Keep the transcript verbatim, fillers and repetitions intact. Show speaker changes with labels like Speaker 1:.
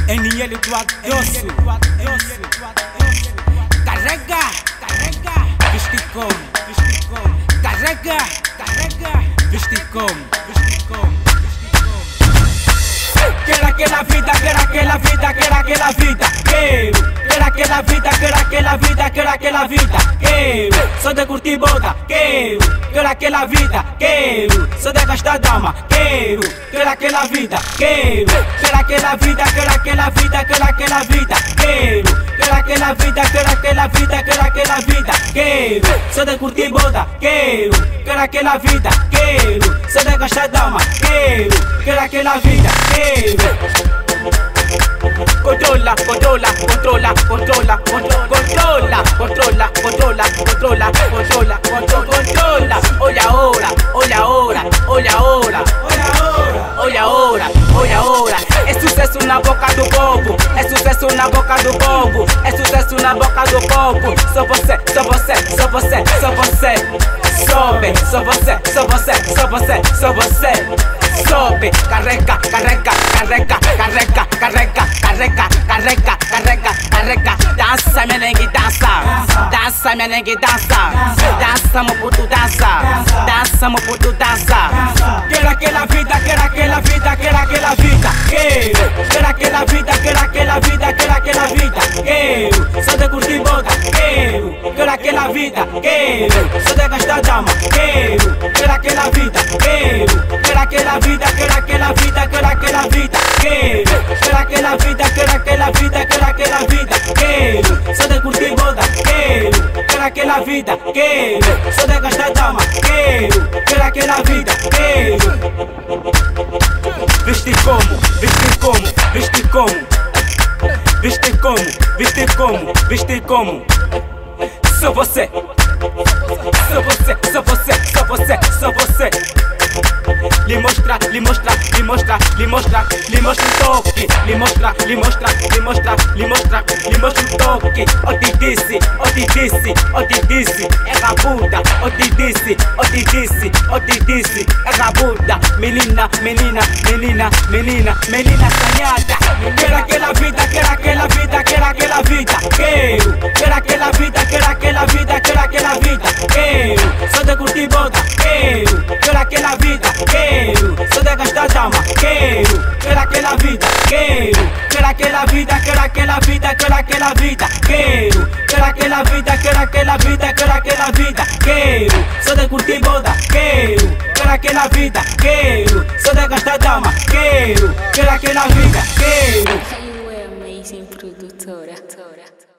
Speaker 1: N L do Adoço. Carrega, carrega, viste como, viste como. Carrega, carrega, viste como, viste como. Quero aquela vida, quero aquela vida, quero aquela vida. Quero, quero aquela vida, quero aquela vida, quero aquela vida. Quero, só de curtir boda. Quero, quero aquela vida. Quero, só de gastar dama. Quero, quero aquela vida. Quero, quero aquela vida, quero aquela vida, quero aquela vida. Quero, quero aquela vida, quero aquela vida, quero aquela vida. Quero, só de curtir boda. Quero, quero aquela vida. Quero, só de gastar dama. Quero, quero aquela vida. Quero. Controla, controla, controla, controla, controla, controla, controla, controla, controla, controla, controla. Olha ahora, olha ahora, olha ahora, olha ahora, olha ahora. É sucesso na boca do povo, é sucesso na boca do povo, é sucesso na boca do povo. Só você, só você, só você, só você. Sobe, só você, só você, só você, só você. Sobe, carrega, carrega, carrega, carrega, carrega, carrega, carrega, carrega, carrega. Dança, merengue, dança. Dança, merengue, dança. Dança, meu puto, dança. Dança, meu puto, dança. Quero aquela vida, quero aquela vida, quero aquela vida. Quero, quero aquela vida, quero aquela vida, quero aquela vida. Quero, só de curtir boda. Quero, quero aquela vida. Quero, só de gastar dama. Quero, quero aquela vida. Quero, quero aquela vida. Quero aquela vida, quero aquela vida. Quero, quero aquela vida, quero aquela vida, quero aquela vida. Quero, só de curtir boda. Quero, quero aquela vida. Quero, só de gastar dama. Quero, quero aquela vida. Quero. Viste como, viste como, viste como. Viste como, viste como, viste como. Só você. Só você, só você, só você, só você. Lhe mostra, lhe mostra, lhe mostra, lhe mostra, lhe mostra o toque. Lhe mostra, lhe mostra, lhe mostra, lhe mostra, lhe mostra o toque. Eu te disse, eu te disse, eu te disse, é rabuda. Eu te disse, eu te disse, eu te disse, é rabuda. Menina, menina, menina, menina, menina sonhada. Quero aquela vida, quero aquela vida, quero aquela vida. Quero, quero aquela vida, quero aquela vida, quero aquela vida. Quero, só de curtir boda. Quero, quero aquela vida. Quero, só de gastar dama. Quero, quero aquela vida. Quero, quero aquela vida, quero aquela vida, quero aquela vida. Quero, quero aquela vida, quero aquela vida, quero aquela vida. Quero, só de curtir boda. Quero, quero aquela vida. Quero, só de gastar dama. Quero, quero aquela vida. Quero.
Speaker 2: You are amazing produtora.